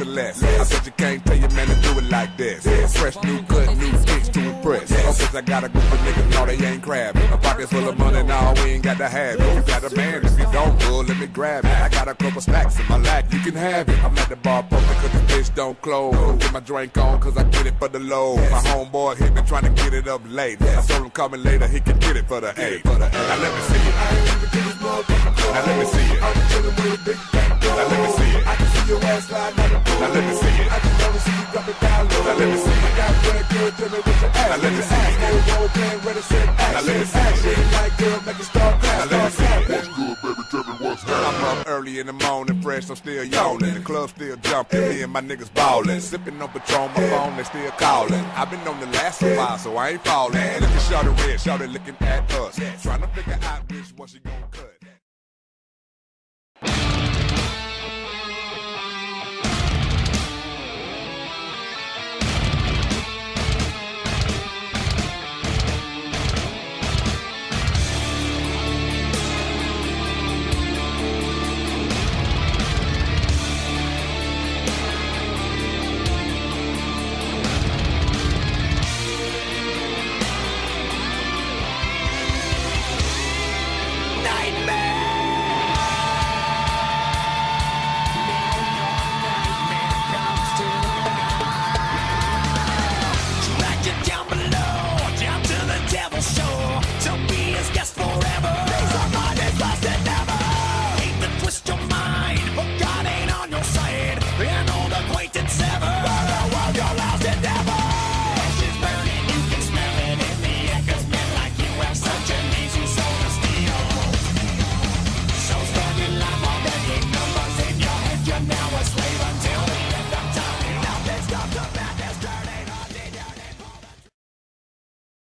less. I said you can't pay your man to do it like this. Fresh new cut, new kicks to impress. Cause I got a group of niggas, no they ain't crabbing. My pockets full of money, now we ain't got to have it. You got a man, if you don't, well, let me grab it. I got a couple stacks in my lap, you can have it. I'm at the bar poker cause the bitch don't close. Get my drink on cause I get it for the low. My homeboy hit me trying to get it up late. I told him call me later, he can get it for the A. Now let me see it. Now let me see it. Now let me see it. I can see your ass slide now. Now let me see it. I can never see you drop it down low. Now let me see it. I got red girl, tell me what you ask. Now let me see it. Role playing, ready, set, action. Now let me see it. Like girl, make it start class. Now let me see it. What's good, baby? Tell me what's happening. I'm up early in the morning, fresh, I'm still yawning. The club still jumping, me and my niggas ballin'. Sipping on Patron, my phone, they still calling. I've been on the last a while, so I ain't falling. Look at Shawty red, Shawty looking at us. Trying to figure out which one she gon'